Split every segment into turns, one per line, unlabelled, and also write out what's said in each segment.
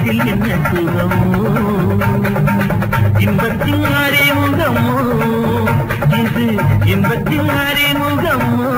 இன்பத்தில் என்ன சுகமோ இன்பத்தின் அறிமுகமோ இது இன்பத்தின் அறிமுகமோ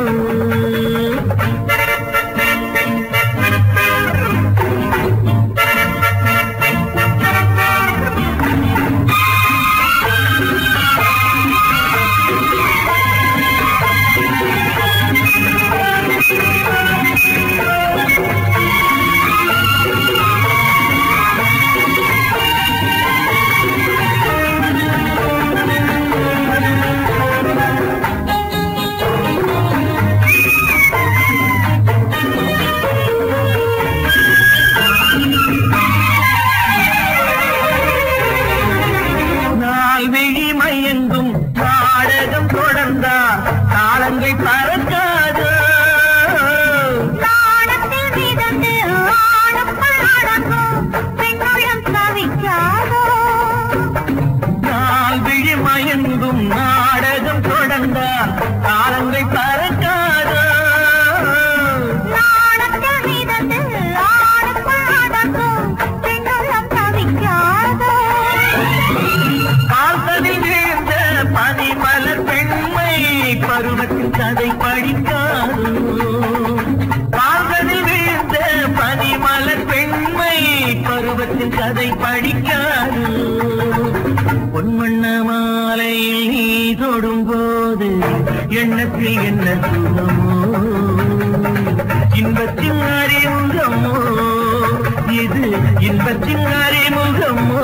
பருவத்தின் கதை படிக்காது காதலில் வீழ்ந்த பனிமலர் பெண்மை பருவத்தின் கதை படிக்காது பொன்வண்ண மாலையில் நீ தொடும்போது எண்ணத்தில் என்ன சுகமோ இன்பத்தின் அறிமுகமோ இது இன்பத்தின் அறிமுகமோ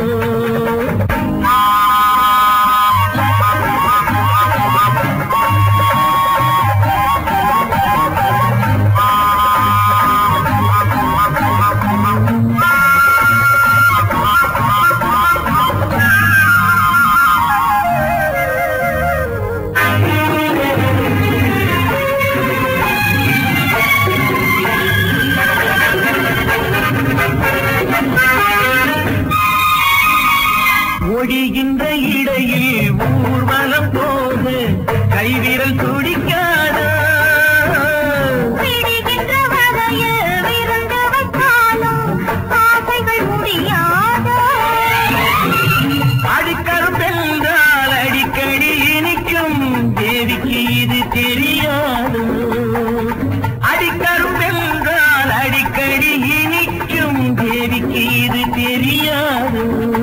ஒழிகின்ற இடையில் ஊர்வலம் போது கைவிரல் துடிக்காத அடிக்கரும் பெண்கள் அடிக்கடி இனிக்கும் தேவிக்கு இது தெரியாது அடிக்கரும் பெண்கள் அடிக்கடி இனிக்கும் தேவிக்கு இது தெரியாது